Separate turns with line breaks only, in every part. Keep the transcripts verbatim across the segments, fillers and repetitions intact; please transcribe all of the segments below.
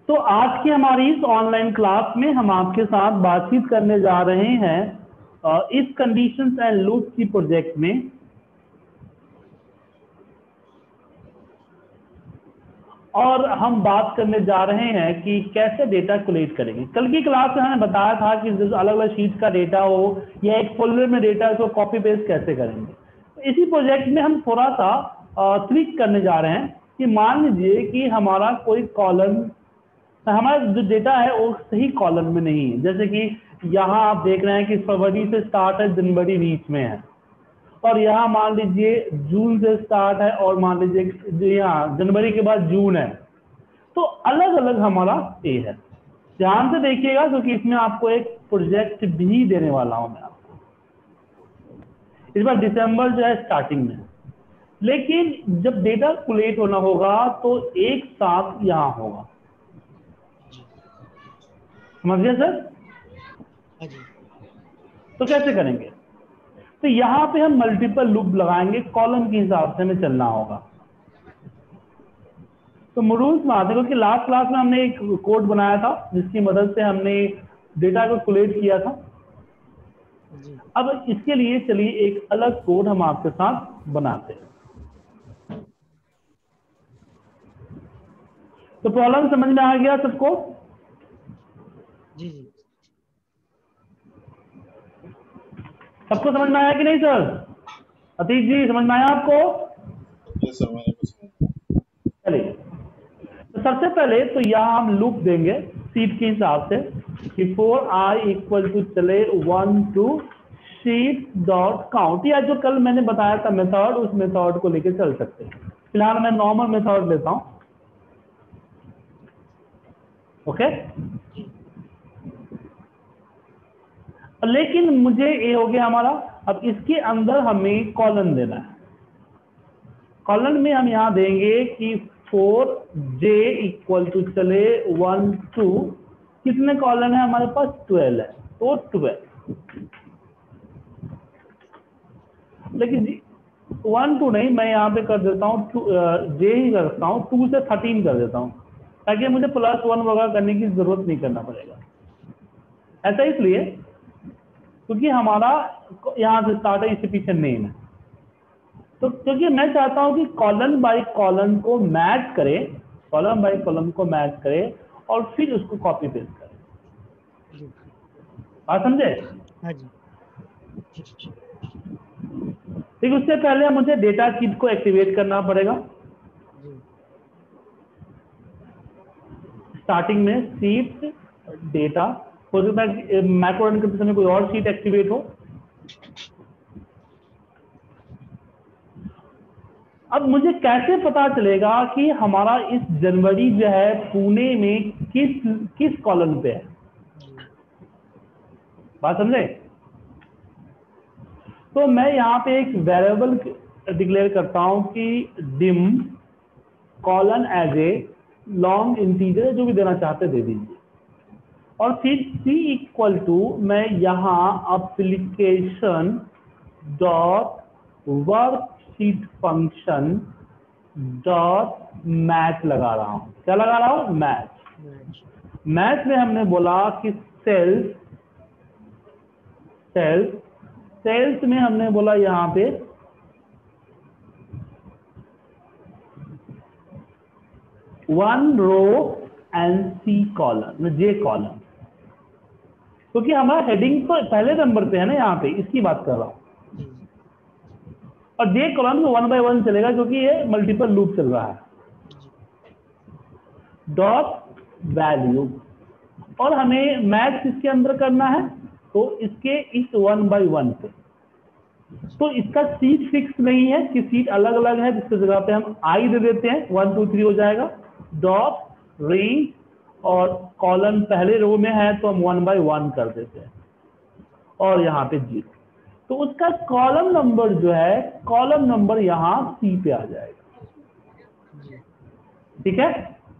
तो आज की हमारी इस ऑनलाइन क्लास में हम आपके साथ बातचीत करने जा रहे हैं अ, इस कंडीशंस एंड लूप्स की प्रोजेक्ट में। और हम बात करने जा रहे हैं कि कैसे डेटा कलेक्ट करेंगे। कल की क्लास में हमने बताया था कि जो अलग अलग शीट का डेटा हो या एक फोल्डर में डेटा है तो कॉपी पेस्ट कैसे करेंगे। तो इसी प्रोजेक्ट में हम थोड़ा सा ट्रिक करने जा रहे हैं कि मान लीजिए कि हमारा कोई कॉलम, हमारा जो डेटा है वो सही कॉलम में नहीं है। जैसे कि यहाँ आप देख रहे हैं कि फरवरी से स्टार्ट है, जनवरी बीच में है, और यहाँ मान लीजिए जून से स्टार्ट है और मान लीजिए यहाँ जनवरी के बाद जून है। तो अलग अलग हमारा ए है। ध्यान से देखिएगा क्योंकि इसमें आपको एक प्रोजेक्ट भी देने वाला हूं मैं आपको। इस बार दिसंबर जो है स्टार्टिंग में, लेकिन जब डेटा कलेक्ट होना होगा तो एक साथ यहाँ होगा। समझ गए सर? तो कैसे करेंगे? तो यहाँ पे हम मल्टीपल लूप लगाएंगे, कॉलम के हिसाब से हमें चलना होगा। तो रूल्स में आते हैं क्योंकि लास्ट क्लास में हमने एक कोड बनाया था जिसकी मदद से हमने डेटा को कलेक्ट किया था। अब इसके लिए चलिए एक अलग कोड हम आपके साथ बनाते हैं। तो प्रॉब्लम समझ में आ गया सबको?
जी जी
सबको समझ में आया कि नहीं सर? अतीश जी समझ में आया आपको? चलिए, तो सबसे पहले तो यहाँ हम लूप देंगे सीट के हिसाब से कि फोर आई इक्वल टू चले one to sheet dot count, या जो कल मैंने बताया था मेथड, उस मेथड को लेके चल सकते हैं। फिलहाल मैं नॉर्मल मेथड लेता हूं। ओके, लेकिन मुझे ये हो गया हमारा। अब इसके अंदर हमें कॉलम देना है। कॉलम में हम यहां देंगे कि फोर जे इक्वल टू चले वन टू, कितने कॉलम है हमारे पास? ट्वेल्व है, तो ट्वेल्व। लेकिन वन टू नहीं, मैं यहाँ पे कर देता हूँ जे ही करता हूँ, टू से थर्टीन कर देता हूँ ताकि मुझे प्लस वन वगैरह करने की जरूरत नहीं करना पड़ेगा। ऐसा इसलिए क्योंकि हमारा यहाँ से स्टार्ट है, इससे पीछे नेम है। तो क्योंकि मैं चाहता हूँ कि कॉलम बाय कॉलम को मैच करे, कॉलम बाय कॉलम को मैच करे और फिर उसको कॉपी पेस्ट करे। बात समझे?
हाँ जी।
ठीक, उससे पहले मुझे डेटा शीट को एक्टिवेट करना पड़ेगा। स्टार्टिंग में शीट डेटा, हो सकता है मैक्रो रन करते समय कोई और शीट एक्टिवेट हो। अब मुझे कैसे पता चलेगा कि हमारा इस जनवरी जो है पुणे में किस किस कॉलम पे है? बात समझे? तो मैं यहाँ पे एक वेरिएबल डिक्लेयर करता हूँ कि dim colon as a long integer, जो भी देना चाहते दे दीजिए। और फिर सी इक्वल टू मैं यहाँ application dot worksheet function dot match लगा रहा हूँ। क्या लगा रहा हूँ? मैच। मैच में हमने बोला कि सेल्स सेल्स सेल्स में हमने बोला यहाँ पे one row and C column, J column, क्योंकि हमारा हेडिंग तो पहले नंबर पे है ना, यहाँ पे इसकी बात कर रहा हूँ। और जे कॉलम तो वन बाय वन चलेगा क्योंकि ये मल्टीपल लूप चल रहा है। डॉट वैल्यू, और हमें मैच किसके अंदर करना है? तो इसके इस वन बाय वन पे। तो इसका सीट फिक्स नहीं है कि सीट अलग अलग है, जिसकी जगह पे हम आई दे देते हैं, वन टू थ्री हो जाएगा। डॉट रेंज, और कॉलम पहले रो में है तो हम वन बाय वन कर देते हैं, और यहाँ पे जीरो। तो उसका कॉलम नंबर जो है, कॉलम नंबर यहाँ सी पे आ जाएगा। ठीक है?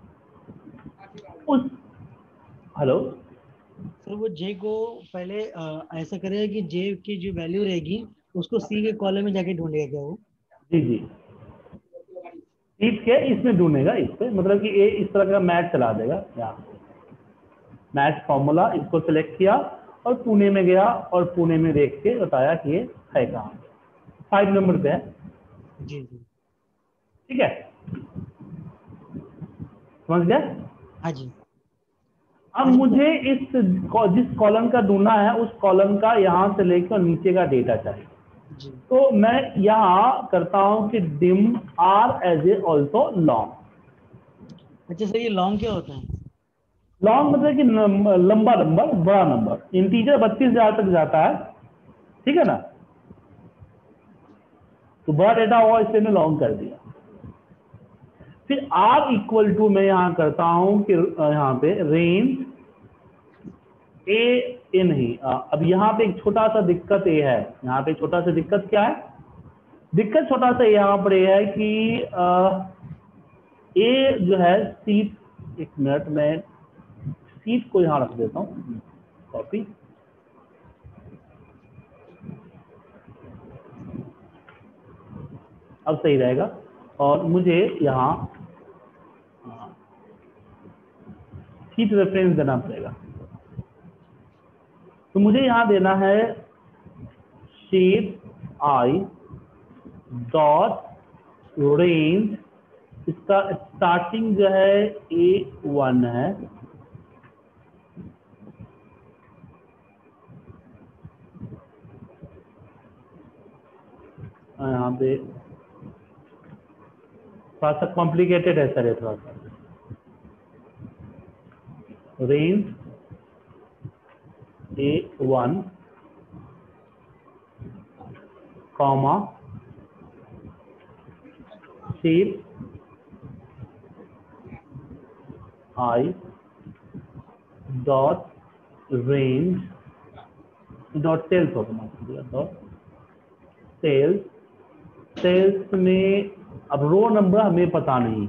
उस हेलो
सर, वो जे को पहले आ, ऐसा करेगा कि जे की जो वैल्यू रहेगी उसको सी के कॉलम में जाके ढूंढेगा क्या वो?
जी जी, सीट के इसमें ढूंढेगा, इस पे मतलब कि ये इस तरह का मैच चला देगा, यहाँ मैच फॉर्मूला, इसको सिलेक्ट किया और पुणे में गया और पुणे में देख के बताया कि ये है कहाँ, फाइव नंबर पे है।
जी जी।
ठीक है, समझ गए?
हाँ जी।
अब
अच्छा तो
मुझे इस जिस कॉलम का ढूंढना है उस कॉलम का यहाँ से लेकर नीचे का डेटा चाहिए।
जी
तो मैं यहाँ करता हूँ कि dim R as a also long.
अच्छा सर, ये लॉन्ग क्या होता है?
लॉन्ग मतलब कि नंबर- लंबा नंबर, बड़ा नंबर, इंटीजर बत्तीस हजार तक जाता है, ठीक है ना, तो बड़ा डेटा हुआ इसलिए मैं लॉन्ग कर दिया। फिर आर इक्वल टू मैं यहाँ करता हूँ कि यहाँ पे रेंज ए ए नहीं, आ, अब यहाँ पे एक छोटा सा दिक्कत ये है, यहाँ पे छोटा सा दिक्कत क्या है, दिक्कत छोटा सा यहाँ पर ये है कि आ, ए जो है सीट, एक मिनट में सीट को यहाँ रख देता हूँ कॉपी, अब सही रहेगा। और मुझे यहाँ सीट रेफरेंस देना पड़ेगा, तो मुझे यहाँ देना है शीट आई डॉट रेंज, इसका स्टार्टिंग जो है ए वन है, यहाँ पे थोड़ा सा कॉम्प्लिकेटेड है सर, ये थोड़ा सा range A one comma sheet I dot range dot cells होगा, डॉट सेल्स, सेल्स में अब रो नंबर हमें पता नहीं,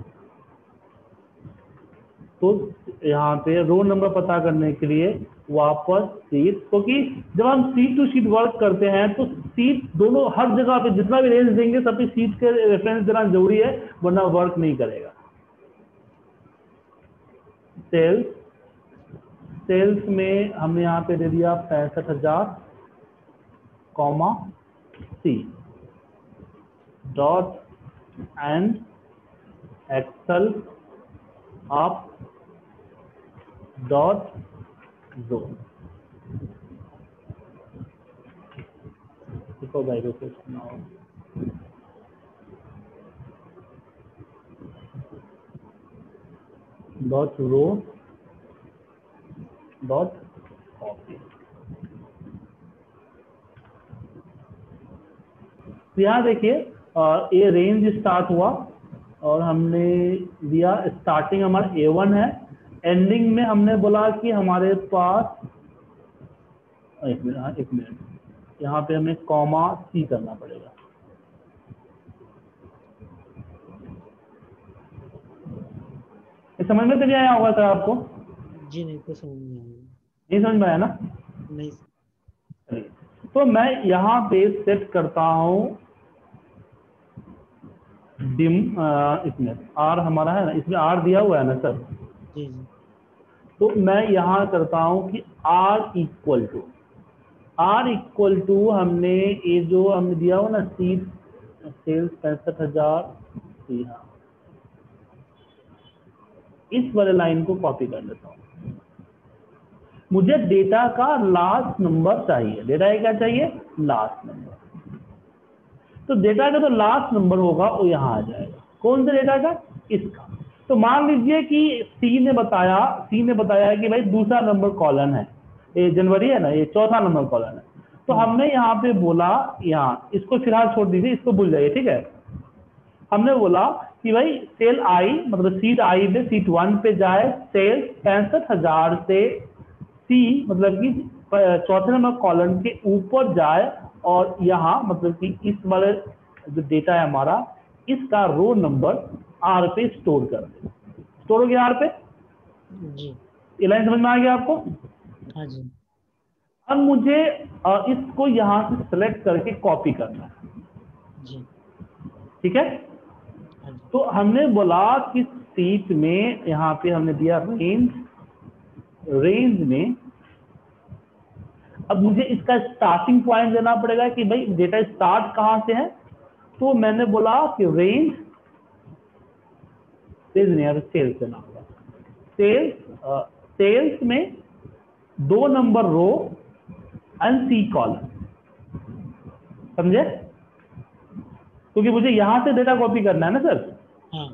तो यहाँ पे रो नंबर पता करने के लिए वापस सीट, क्योंकि तो जब हम सीट टू सीट वर्क करते हैं तो सीट दोनों हर जगह पे जितना भी रेंज देंगे सब पे सीट के रेफरेंस देना जरूरी है, वरना वर्क नहीं करेगा। सेल्स, सेल्स में हमने यहाँ पे दे दिया पैंसठ हजार comma C dot end excel up dot zone, देखो भाई co dot row dot copy. यहाँ देखिए ये रेंज स्टार्ट हुआ और हमने दिया स्टार्टिंग हमारा ए वन है, एंडिंग में हमने बोला कि हमारे पास एक मिनट एक मिनट यहाँ पे हमें कॉमा सी करना पड़ेगा। समझ में तो नहीं आया होगा सर आपको?
जी नहीं, तो समझ नहीं आया।
नहीं समझ में आया ना?
नहीं।
तो मैं यहाँ पे सेट करता हूँ डिम, इसमें आर हमारा है ना, इसमें आर दिया हुआ है ना सर,
जी जी।
तो मैं यहाँ करता हूँ कि R equal to R equal to हमने ये जो हमने दिया हुआ ना सीट सेल्स पैंसठ हजार, यहाँ इस वाले लाइन को कॉपी कर लेता हूँ। मुझे डेटा का लास्ट नंबर चाहिए, डेटा का क्या चाहिए? Last number. तो डेटा का जो लास्ट नंबर होगा वो यहाँ आ जाएगा। कौन सा डेटा का? इसका। तो मान लीजिए कि सी ने बताया सी ने बताया कि भाई दूसरा नंबर कॉलन है, ये जनवरी है ना, ये चौथा नंबर कॉलन है। तो हमने यहाँ पे बोला, यहाँ इसको फिलहाल छोड़ दीजिए, इसको भूल जाइए, ठीक है। हमने बोला कि भाई सेल आई मतलब सीट आई पे सीट वन पे जाए, सेल पैंसठ हजार से सी मतलब कि चौथे नंबर कॉलम के ऊपर जाए और यहाँ मतलब कि इस वाले जो डेटा है हमारा इसका रो नंबर आर पे स्टोर कर दे। स्टोर हो गया आर पे?
जी।
ये लाइन समझ में आ गया आपको?
हाँ जी।
अब मुझे इसको यहाँ से सेलेक्ट करके कॉपी करना है।
जी।
ठीक है,
हाँ
तो हमने बोला कि सीट में यहाँ पे हमने दिया रेंज, रेंज में अब मुझे इसका स्टार्टिंग पॉइंट देना पड़ेगा कि भाई डेटा स्टार्ट कहाँ से है। तो मैंने बोला कि रेंज, रेंज नहीं सेल्स देना होगा। सेल्स, सेल्स में दो number row and C column, समझे? क्योंकि मुझे यहां से डेटा कॉपी करना है ना सर।
हाँ।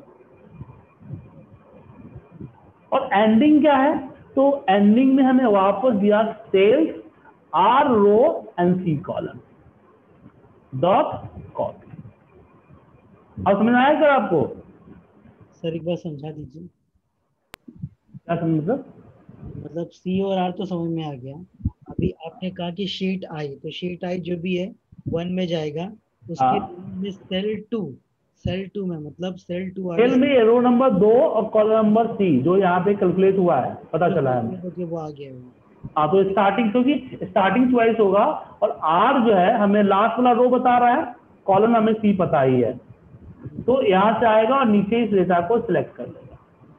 और एंडिंग क्या है? तो एंडिंग में हमें वापस दिया cells R row and C column dot copy. अब समझ आया सर आपको?
सर एक बार समझा दीजिए।
क्या समझ सर?
मतलब सी और आर तो समझ में आ गया। अभी आपने कहा कि शीट आई, तो शीट आई जो भी है वन में जाएगा, उसके
हाँ,
में सेल टू, सेल टू में मतलब सेल टू आगे
सेल में रो नंबर दो और कॉलम नंबर सी जो यहाँ पे कैलकुलेट हुआ है, पता चला है हमें।
वो आ गया वो।
हाँ, तो स्टार्टिंग, क्योंकि स्टार्टिंग चॉइस होगा और आर जो है हमें लास्ट वाला रो बता रहा है, कॉलम हमें सी पता ही है, तो यहाँ से आएगा और नीचे इस डेटा को सिलेक्ट कर लेगा।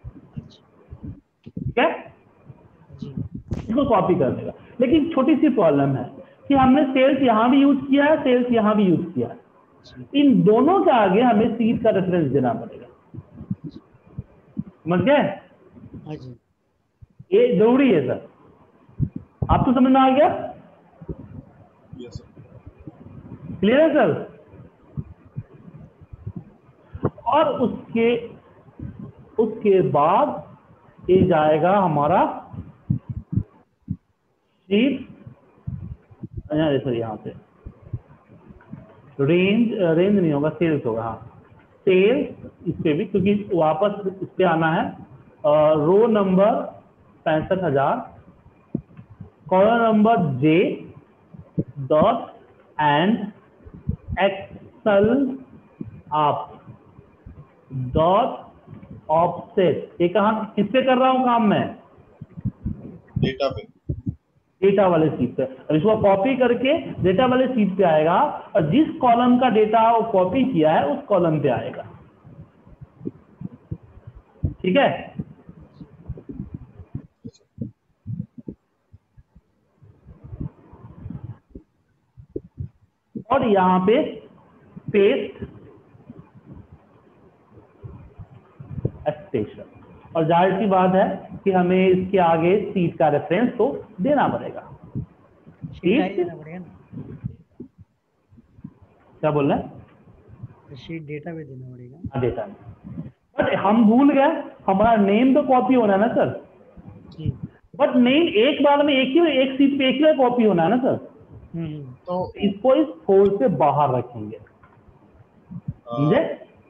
ठीक है,
जी।
इसको कॉपी कर देगा। लेकिन छोटी सी प्रॉब्लम है कि हमने सेल्स यहाँ भी यूज किया है, सेल्स यहाँ भी यूज किया है, इन दोनों के आगे हमें सीट का रेफरेंस देना पड़ेगा। समझ गए?
हाँ जी।
ये जरूरी है सर। आपको समझ में आ गया?
Yes sir.
क्लियर है सर? और उसके उसके बाद ये जाएगा हमारा शीट, सर यहाँ पे रेंज, रेंज नहीं होगा, सेल्स होगा। हाँ, सेल्स इस पे भी, क्योंकि वापस इस पे आना है। रो नंबर पैंसठ हजार, column number J dot and Excel आप डॉट ऑफसेट। ये कहाँ, किस पे कर रहा हूँ काम मैं?
डेटा पे।
डेटा वाले सीट पे। अब इसको कॉपी करके डेटा वाले सीट पे आएगा और जिस कॉलम का डेटा वो कॉपी किया है उस कॉलम पे आएगा। ठीक है? और यहां पे पेस्ट एक्सटेंशन, और जाहिर सी बात है कि हमें इसके आगे सीट का रेफरेंस तो देना पड़ेगा।
शीट देना पड़ेगा ना,
क्या बोल रहे हैं?
शीट डेटा पे देना पड़ेगा।
हाँ, डेटा में। बट हम भूल गए, हमारा नेम तो कॉपी होना है ना सर।
जी।
बट नेम एक बार में एक ही एक सीट पे एक ही कॉपी होना है ना सर।
हम्म।
तो
इसको इस फोल्ड से बाहर रखेंगे, समझे?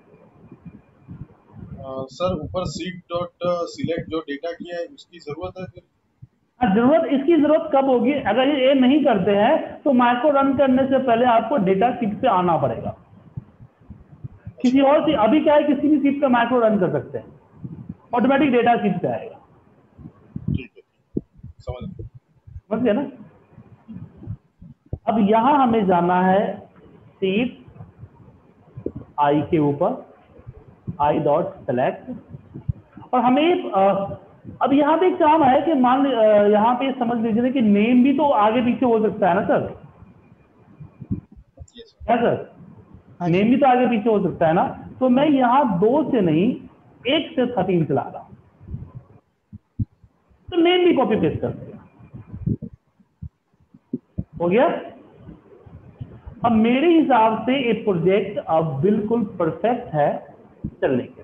सर ऊपर सीट डॉट सिलेक्ट जो डेटा किया है उसकी जरूरत है फिर?
हाँ, जरूरत, इसकी जरूरत कब होगी? अगर ये नहीं करते हैं तो माइक्रो रन करने से पहले आपको डेटा सीट पे आना पड़ेगा। किसी और सी, अभी क्या है, किसी भी सीट पे माइक्रो रन कर सकते हैं, ऑटोमेटिक डेटा सीट पे आएगा।
ठीक है, समझ गया।
समझ गए ना? अब यहां हमें जाना है सीट आई के ऊपर, आई डॉट सेलेक्ट, और हमें आ, अब यहाँ पे एक काम है कि मान यहाँ पे समझ लीजिए कि नेम भी तो आगे पीछे हो सकता है ना सर।
Yes, sir.
क्या सर? नेम भी तो आगे पीछे हो सकता है ना। तो मैं यहाँ दो से नहीं एक से थर्टीन चला रहा हूँ, तो नेम भी कॉपी पेस्ट कर देगा। हो गया? अब मेरे हिसाब से ये प्रोजेक्ट अब बिल्कुल परफेक्ट है चलने के लिए।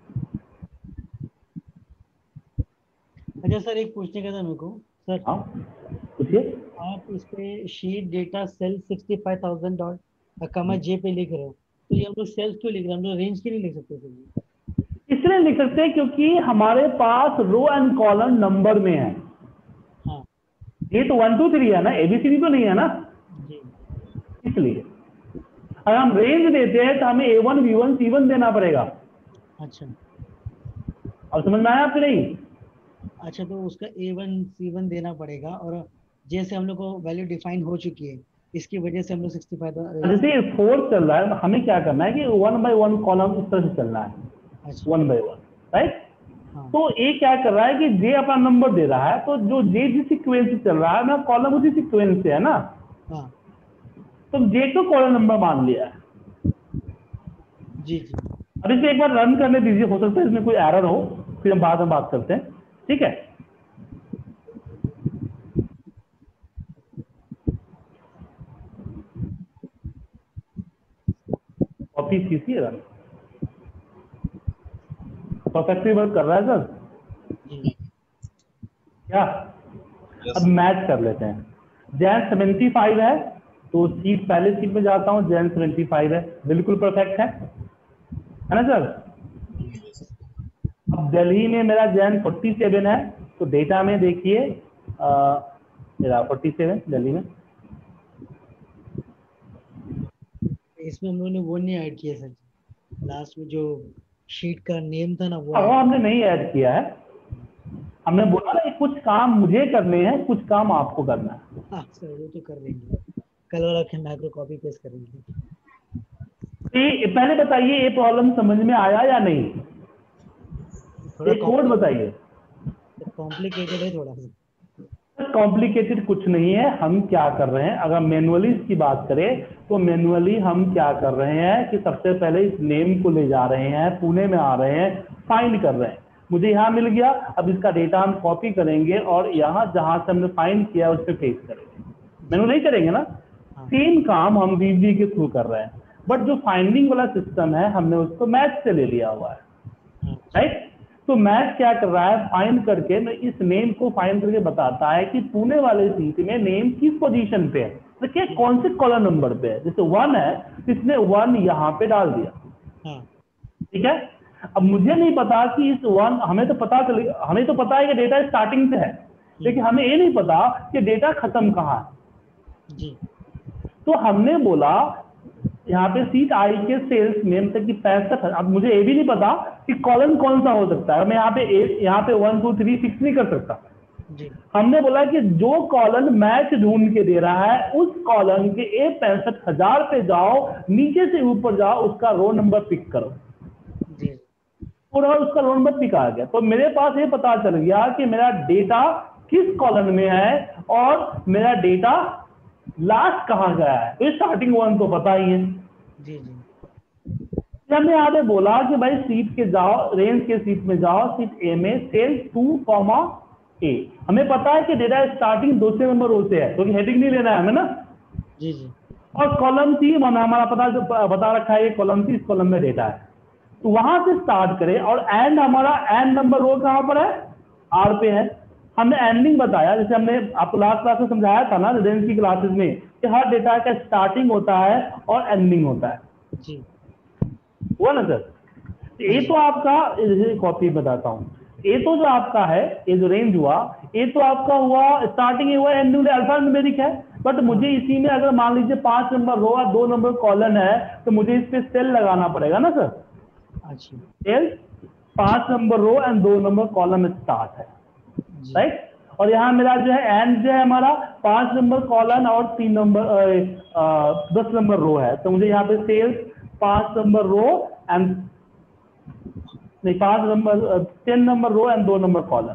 अच्छा सर, एक पूछने का था मेरे को सर।
हाँ, पूछिए।
आप इस पे sheet data cell sixty five thousand dot comma J पे लिख रहे हो, तो ये हम लोग सेल्स क्यों लिख रहे हैं? हम लोग रेंज क्यों नहीं लिख सकते सर?
इसलिए लिख सकते हैं क्योंकि हमारे पास रो एंड कॉलम नंबर में है।
हाँ
ये तो वन टू थ्री है ना, एबीसीडी तो नहीं है ना,
जी।
इसलिए अगर हम रेंज देते हैं तो हमें A one B one C one देना पड़ेगा।
अच्छा
अब समझ में आया आपके? नहीं?
अच्छा, तो उसका ए वन सी वन देना पड़ेगा, और जैसे हम लोग को वैल्यू डिफाइन हो चुकी है इसकी वजह से हम लोग सिक्सटी फाइव।
जैसे फोर चल रहा है, हमें क्या करना है कि वन बाय वन कॉलम इस तरह से चलना है,
अच्छा
वन बाय वन, राइट।
हाँ
तो ए क्या कर रहा है कि जे अपना नंबर दे रहा है, तो जो जे जिस सीक्वेंस से चल रहा है ना, कॉलम उसी सीक्वेंस से है ना,
हाँ
तो जे को कॉलम नंबर मान लिया है।
जी जी
अब इसे एक बार रन करने दीजिए, हो सकता है इसमें कोई एरर हो, फिर हम बाद में बात करते हैं, ठीक है। कॉपी कीजिए, रन परफेक्टली वर्क कर रहा है सर
जी
क्या।
यस
अब मैच कर लेते हैं। जैन सेवेंटी फाइव है तो सीट पहले सीट में जाता हूँ, जैन सेवेंटी फाइव है, बिल्कुल परफेक्ट है है ना सर। अब दिल्ली में मेरा जैन फोर्टी सेवन है, तो डेटा में देखिए अ, मेरा फोर्टी सेवन दिल्ली में।
इसमें हम लोगों ने वो नहीं ऐड किया सर, लास्ट में जो शीट का नेम था ना वो
हाँ, वो
ऐड।
हमने नहीं ऐड किया है, हमने बोला ना कि कुछ काम मुझे करने हैं, कुछ काम आपको करना है।
हाँ सर वो तो कर लेंगे, कल वाला फिर मैक्रो कॉपी पेस्ट करेंगे।
तो ये पहले बताइए, ये प्रॉब्लम समझ में आया या नहीं,
थोड़ा
ये कोड बताइए।
कॉम्प्लिकेटेड है थोड़ा सा।
कॉम्प्लिकेटेड कुछ नहीं है। हम क्या कर रहे हैं, अगर मैनुअली इसकी बात करें तो मैनुअली हम क्या कर रहे हैं कि सबसे पहले इस नेम को ले जा रहे हैं, पुणे में आ रहे हैं, फाइंड कर रहे हैं, मुझे यहाँ मिल गया। अब इसका डेटा हम कॉपी करेंगे और यहाँ जहाँ से हमने फाइंड किया उस पर पेस्ट करेंगे, मैनुअली करेंगे ना।
हाँ
सेम काम हम वीवी के थ्रू कर रहे हैं, बट जो फाइंडिंग वाला सिस्टम है हमने उसको मैथ से ले लिया हुआ है,
हाँ
राइट। तो मैथ क्या कर रहा है, फाइंड करके इस नेम को फाइंड करके बताता है कि पुणे वाले सीट में नेम किस पोजीशन पे है, देखिए कौन से कॉलम नंबर पे है। जैसे वन है तो इसने वन यहाँ पे डाल दिया,
हाँ
ठीक है। अब मुझे नहीं पता कि इस वन, हमें तो पता चले, हमें तो पता है कि डेटा स्टार्टिंग पे है, लेकिन हमें ये नहीं पता कि डेटा खत्म कहाँ है।
जी
तो हमने बोला यहाँ पे सीट आई के सेल्स नेम तक की पैंसठ। अब मुझे ये भी नहीं पता कि कॉलम कौन सा हो सकता है, मैं यहाँ पे यहाँ पे वन टू थ्री सिक्स नहीं कर सकता।
जी
हमने बोला कि जो कॉलम मैच ढूंढ के दे रहा है उस कॉलम के ए पैंसठ हजार पे जाओ, नीचे से ऊपर जाओ, उसका रो नंबर पिक करो।
जी
पूरा उसका रो नंबर पिक आ गया, तो मेरे पास ये पता चल गया कि मेरा डेटा किस कॉलम में है और मेरा डेटा लास्ट कहाँ गया है। तो स्टार्टिंग वन तो पता ही है।
जी जी
हमने यहाँ पे बोला कि भाई सीट के जाओ, रेंज के सीट में जाओ, सीट ए में सेल टू कॉमा ए। हमें पता है कि डेटा स्टार्टिंग दूसरे नंबर रो से है, क्योंकि तो हेडिंग नहीं लेना है हमें ना।
जी जी
और कॉलम सी हमारा पता बता रखा है, ये कॉलम सी, इस कॉलम में डेटा है, तो वहां से स्टार्ट करें। और एंड हमारा एंड नंबर रो कहाँ पर है, आर पे है। हमने एंडिंग बताया, जैसे हमने आपको लास्ट क्लास में समझाया था ना रेंज की क्लासेस में, कि हर डेटा का स्टार्टिंग होता है और एंडिंग होता है,
जी
हुआ ना सर। ये तो आपका, कॉपी बताता हूँ, ये तो जो आपका है, ये जो रेंज हुआ, ये तो आपका हुआ स्टार्टिंग हुआ, एंडिंग अल्फा न्यूमेरिक है। बट मुझे इसी में अगर मान लीजिए पांच नंबर रो और दो नंबर कॉलम है, तो मुझे इस पे सेल लगाना पड़ेगा ना सर।
अच्छा
सेल पांच नंबर रो एंड दो नंबर कॉलम स्टार्ट है,
जी
राइट। और यहाँ मेरा जो है एंड जो है हमारा पांच नंबर कॉलम और तीन नंबर दस नंबर रो है, तो मुझे यहाँ पे सेल्स पांच नंबर रो एंड नहीं पांच number ten number row and दो नंबर कॉलम।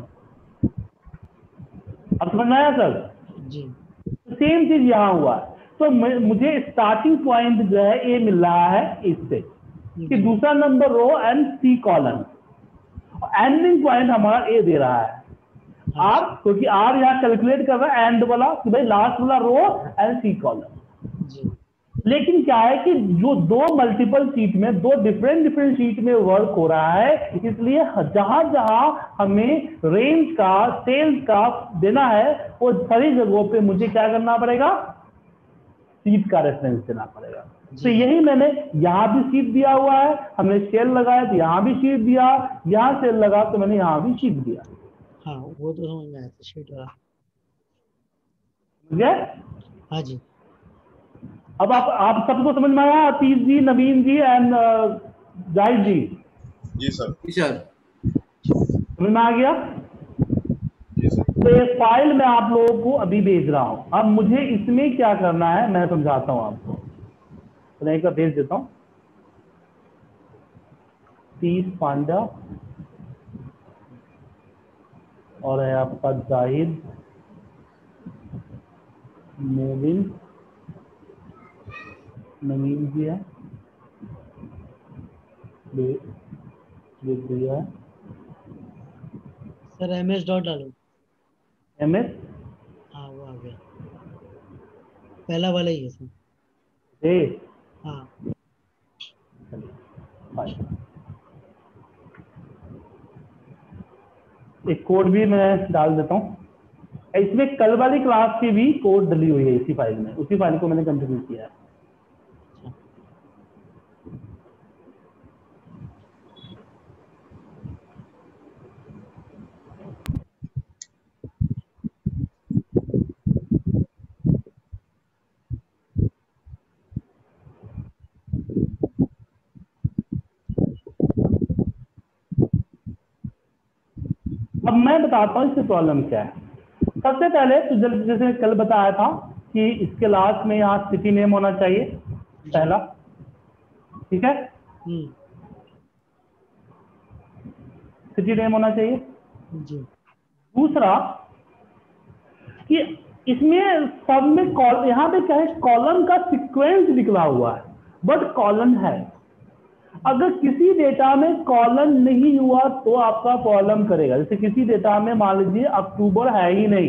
अब समझ में आया सर।
जी
सेम चीज यहाँ हुआ है, तो मुझे स्टार्टिंग पॉइंट जो है ये मिल रहा है इससे, कि दूसरा number row and C column, ending point हमारा ए दे रहा है आर, क्योंकि आर यहाँ कैलकुलेट कर रहा है एंड वाला कि भाई लास्ट वाला रो एंड सी कॉलम।
जी
लेकिन क्या है कि जो दो मल्टीपल शीट में, दो डिफरेंट डिफरेंट शीट में वर्क हो रहा है, इसलिए जहां जहां हमें रेंज का, सेल्स का देना है, वो सभी जगहों पे मुझे क्या करना पड़ेगा, शीट का रेफरेंस देना पड़ेगा। तो यही मैंने यहाँ भी शीट दिया हुआ है, हमने सेल लगाया तो यहाँ भी शीट दिया, यहाँ सेल लगा तो मैंने यहाँ भी शीट दिया।
हाँ वो तो समझ में आया था शीट वाला।
ठीक है,
हाँ जी
अब आप आप सबको समझ में आया, अतीश जी, नवीन जी एंड जाहिद जी?
जी सर।
जी सर।
समझ में आ गया?
जी सर।
तो ये फाइल मैं आप लोगों को अभी भेज रहा हूं। अब मुझे इसमें क्या करना है मैं समझाता हूं आपको, तो मैं एक बार भेज देता हूं। तीस पांडा और है आपका जाहिद मोबिन नवीन जी है, लिख दिया है।
सर एम एस डॉट डालो।
एम एस
हाँ वो आ गया, पहला वाला ही है सर।
ए
हाँ
एक कोड भी मैं डाल देता हूँ। इसमें कल वाली क्लास की भी कोड डली हुई है इसी फाइल में, उसी फाइल को मैंने कंट्रीब्यूट किया है। अब मैं बताता हूँ इससे प्रॉब्लम क्या है। सबसे पहले तो जब जैसे कल बताया था कि इसके लास्ट में यहाँ सिटी नेम होना चाहिए पहला, ठीक है,
हम्म
सिटी नेम होना चाहिए।
जी
दूसरा कि इसमें सब में कॉल यहाँ पे क्या है, कॉलम का सीक्वेंस निकला हुआ है बट कॉलम है। अगर किसी डेटा में कॉलम नहीं हुआ तो आपका प्रॉब्लम करेगा। जैसे किसी डेटा में मान लीजिए अक्टूबर है ही नहीं,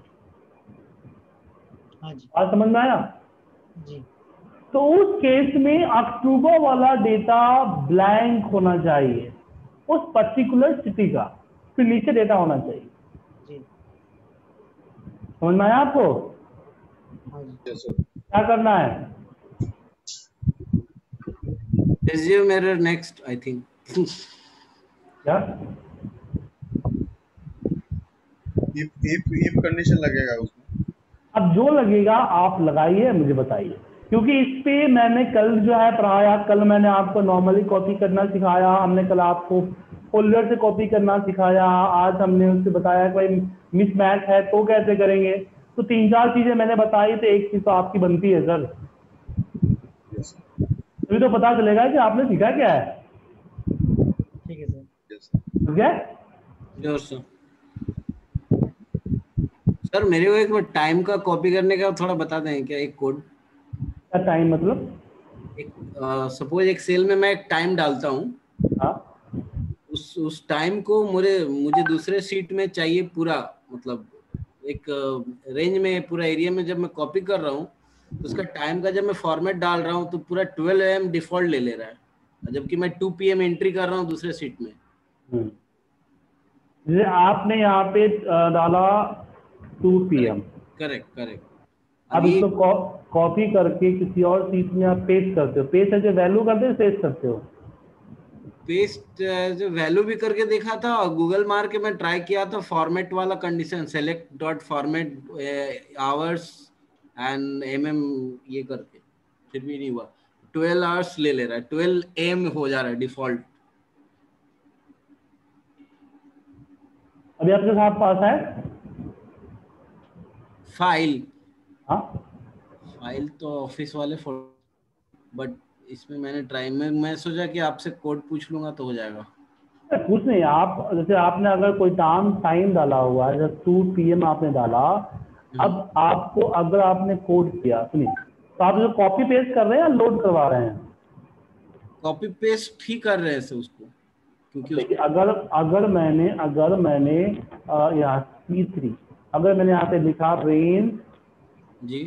हाँ जी
बात समझ में आया?
जी
तो उस केस में अक्टूबर वाला डेटा ब्लैंक होना चाहिए उस पर्टिकुलर सिटी का, फिर नीचे डेटा होना चाहिए।
जी
समझ में आया आपको?
हाँ जी
Yes, sir.
क्या करना है?
Assume error next, I think.
क्या
if if if कंडीशन लगेगा उसमें।
अब जो लगेगा आप लगाइए, मुझे बताइए, क्योंकि इस पे मैंने कल जो है पढ़ाया। कल मैंने आपको नॉर्मली कॉपी करना सिखाया, हमने कल आपको फोल्डर से कॉपी करना सिखाया, आज हमने उससे बताया कोई मिसमैच है तो कैसे करेंगे। तो तीन चार चीजें मैंने बताई, तो एक चीज तो आपकी बनती है सर,
Yes, sir.
तभी तो पता चलेगा कि आपने सीखा क्या है।
ठीक है सर।
Yes, sir.
ठीक है?
Sure, sir. सर मेरे को एक बार टाइम का कॉपी करने का थोड़ा बता दें क्या, एक कोड।
क्या टाइम मतलब?
एक सपोज एक सेल में मैं एक टाइम डालता हूँ,
हाँ
उस उस टाइम को मुझे मुझे दूसरे सीट में चाहिए पूरा, मतलब एक रेंज में पूरा एरिया में जब मैं कॉपी कर रहा हूँ तो उसका टाइम का जब मैं फॉर्मेट डाल रहा हूँ तो पूरा ट्वेल्व ए एम डिफॉल्ट ले ले रहा है, जबकि मैं टू पी एम एंट्री कर रहा हूँ दूसरे सीट में।
हम्म। जैसे आपने यहाँ पे अ, डाला two P M,
correct correct.
अब
अभी
इसको कॉपी करके किसी और सीट में आप पेस्ट करते हो। पेस्ट ऐसे वैल्यू करते हो, पेस्ट करते हो?
पेस्ट जो वैल्यू भी करके देखा था और गूगल मार के मैं ट्राई किया था फॉर्मेट वाला condition, select dot format hours and M M ये करके, फिर भी नहीं हुआ। ट्वेल्व आवर्स ले ले रहा है, ट्वेल्व एम हो जा रहा है डिफॉल्ट।
अभी आपके साथ पास है
फाइल
हाँ?
फाइल तो ऑफिस वाले, बट इसमें मैंने ट्राई में मैं सोचा कि आपसे कोड पूछ लूंगा तो हो जाएगा।
कुछ नहीं, आप जैसे आपने अगर कोई टाइम टाइम डाला हुआ है, जब टू पी एम आपने डाला, अब आपको अगर आपने कोड किया, सुनिए, तो आप जो कॉपी पेस्ट कर रहे हैं या लोड करवा रहे हैं?
कॉपी पेस्ट ही कर रहे हैं सर उसको, क्योंकि
देखिए अगर अगर मैंने अगर मैंने अ, यहाँ सी थ्री, अगर मैंने यहाँ पे लिखा range
G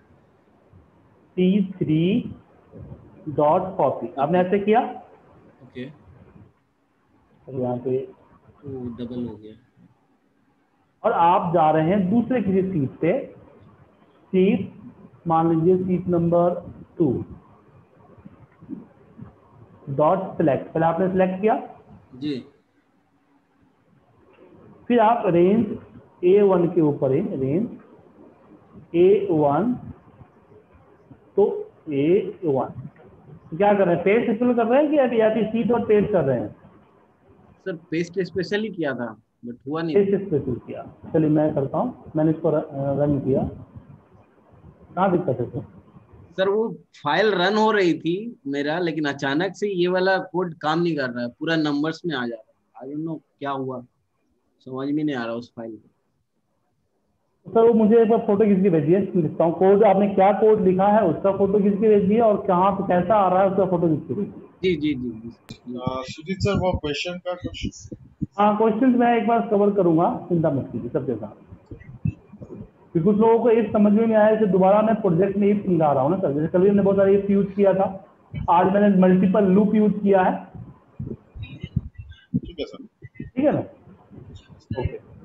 C three dot copy, आपने ऐसे किया,
ओके,
और यहाँ पे,
तो डबल हो गया।
और आप जा रहे हैं दूसरे किसी सीट पे, सीट मान लीजिए sheet number two, dot select, पहले आपने सिलेक्ट किया,
जी
फिर आप रेंज ए वन के ऊपर ही रेंज ए वन, तो ए वन क्या कर रहे हैं, पेस्ट फिल कर रहे हैं कि या फिर सीट और पेस्ट कर रहे हैं?
सर पेस्ट स्पेशली किया था, बट हुआ नहीं।
इस पे क्लिक किया, चलिए मैं करता हूँ, मैंने इसको रन किया, कहाँ दिक्कत है सर?
सर वो फाइल रन हो रही थी मेरा, लेकिन अचानक से ये वाला कोड काम नहीं कर रहा है, पूरा नंबर्स में आ जा रहा है। आई डोंट नो क्या हुआ, समझ में नहीं आ रहा उस फाइल को।
सर वो मुझे एक बार फोटो खींच के भेजिए, लिखता हूँ कोड, आपने क्या कोड लिखा है उसका फोटो खींच के भेजिए, और कहाँ पे कैसा आ रहा है उसका फोटो खींच के भेजिए।
जी जी जी जी, जी।
सुजीत सर वो क्वेश्चन का कुछ,
हाँ क्वेश्चन मैं एक बार कवर करूंगा, चिंता मत कीजिए सबके साथ, क्योंकि कुछ लोगों को इफ समझ में नहीं आया, जैसे दोबारा मैं प्रोजेक्ट में इफ समझा रहा हूँ ना सर, जैसे कल हमने बहुत सारे इफ यूज किया था, आज मैंने मल्टीपल लूप यूज किया है।
ठीक है सर।
ठीक है ना, ओके।